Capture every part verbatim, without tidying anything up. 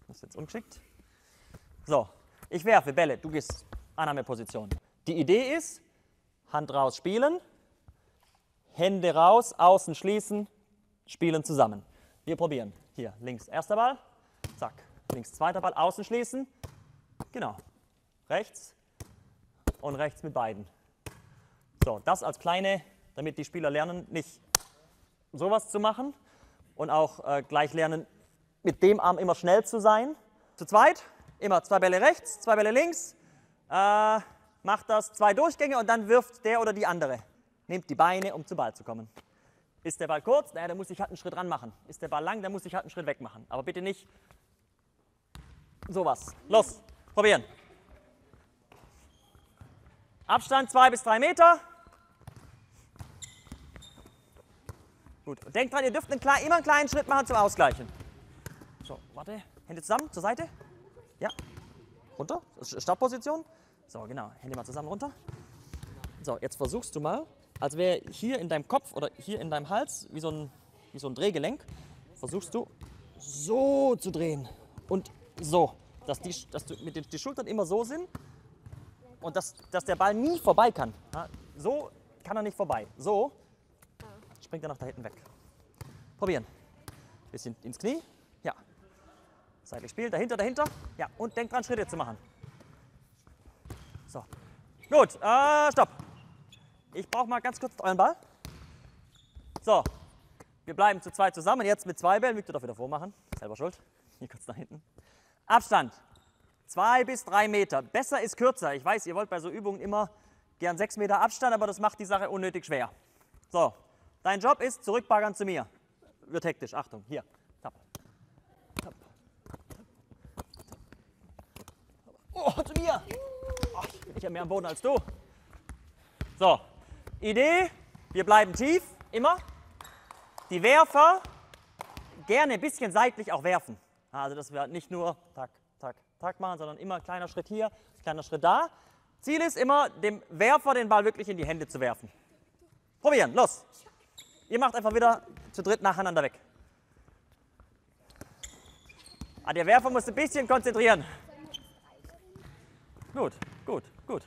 Das ist jetzt ungeschickt. So, ich werfe Bälle, du gehst Annahmeposition. Die Idee ist, Hand raus spielen, Hände raus, außen schließen, spielen zusammen. Wir probieren. Hier, links erster Ball, zack, links zweiter Ball, außen schließen, genau, rechts und rechts mit beiden. So, das als kleine, damit die Spieler lernen, nicht sowas zu machen und auch äh, gleich lernen, mit dem Arm immer schnell zu sein. Zu zweit, immer zwei Bälle rechts, zwei Bälle links, äh, macht das zwei Durchgänge und dann wirft der oder die andere. Nehmt die Beine, um zum Ball zu kommen. Ist der Ball kurz, naja, dann muss ich halt einen Schritt ran machen. Ist der Ball lang, dann muss ich halt einen Schritt weg machen. Aber bitte nicht sowas. Los, probieren. Abstand zwei bis drei Meter. Gut, und denkt dran, ihr dürft einen kleinen, immer einen kleinen Schritt machen zum Ausgleichen. So, warte, Hände zusammen, zur Seite. Ja, runter, Startposition. So, genau, Hände mal zusammen runter. So, jetzt versuchst du mal, als wäre hier in deinem Kopf oder hier in deinem Hals, wie so ein, wie so ein Drehgelenk, versuchst du so zu drehen und so, dass die, dass du mit den die Schultern immer so sind und dass, dass der Ball nie vorbei kann. Ja, so kann er nicht vorbei. So springt er nach da hinten weg. Probieren. Bisschen ins Knie. Ja. Seitlich spielen. Dahinter, dahinter. Ja. Und denkt dran, Schritte zu machen. So. Gut. Äh, stopp. Ich brauche mal ganz kurz euren Ball. So. Wir bleiben zu zweit zusammen. Jetzt mit zwei Bällen. Victor darf wieder vormachen. Selber schuld. Hier kurz nach hinten. Abstand. Zwei bis drei Meter. Besser ist kürzer. Ich weiß, ihr wollt bei so Übungen immer gern sechs Meter Abstand, aber das macht die Sache unnötig schwer. So. Dein Job ist, zurückbaggern zu mir. Wird hektisch. Achtung, hier. Tap. Tap. Oh, zu mir. Oh, ich bin ja mehr am Boden als du. So. Idee, wir bleiben tief, immer. Die Werfer gerne ein bisschen seitlich auch werfen. Also, dass wir nicht nur tak, tak, tak machen, sondern immer ein kleiner Schritt hier, kleiner Schritt da. Ziel ist immer, dem Werfer den Ball wirklich in die Hände zu werfen. Probieren, los. Ihr macht einfach wieder zu dritt nacheinander weg. Ah, der Werfer muss ein bisschen konzentrieren. Gut, gut, gut.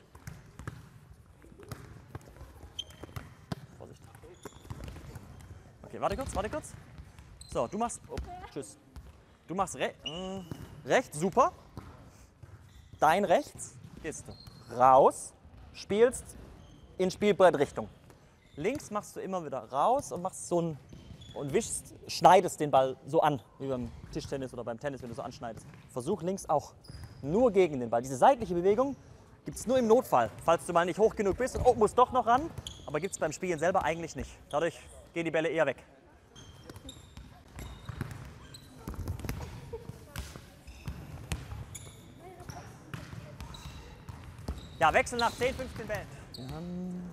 Vorsicht. Okay, warte kurz, warte kurz. So, du machst, oh, tschüss. Du machst re äh, rechts, super. Dein rechts ist raus, spielst in Spielbrettrichtung. Links machst du immer wieder raus und machst so ein und wischst, schneidest den Ball so an, wie beim Tischtennis oder beim Tennis, wenn du so anschneidest. Versuch links auch nur gegen den Ball. Diese seitliche Bewegung gibt es nur im Notfall, falls du mal nicht hoch genug bist und oh, musst doch noch ran, aber gibt es beim Spielen selber eigentlich nicht. Dadurch gehen die Bälle eher weg. Ja, wechseln nach zehn, fünfzehn Bällen.